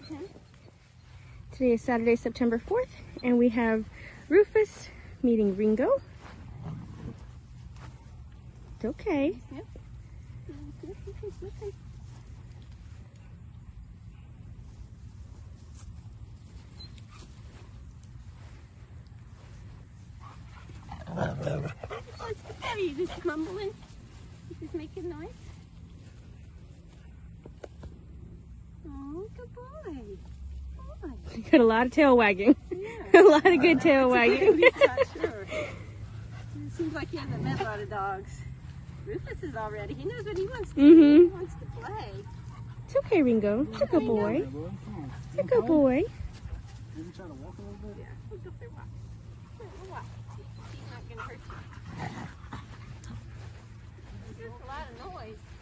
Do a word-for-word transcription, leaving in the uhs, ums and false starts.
Mm-hmm. Today is Saturday, September fourth, and we have Rufus meeting Ringo. It's okay. Sniff. Sniff, sniff, sniff, sniff, sniff. What's the matter? You just mumbling? You just making noise? Oh, good boy. Good boy. Got a lot of tail wagging. Yeah. A lot of good tail wagging. He's not sure. It seems like he hasn't met a lot of dogs. Rufus is all ready. He knows what he wants to Mm-hmm. do. He wants to play. It's okay, Ringo. It's a good boy. It's a good boy. Maybe try to walk a little bit? Yeah, we'll go for a walk. We'll walk. He's not going to hurt you. There's a lot of noise.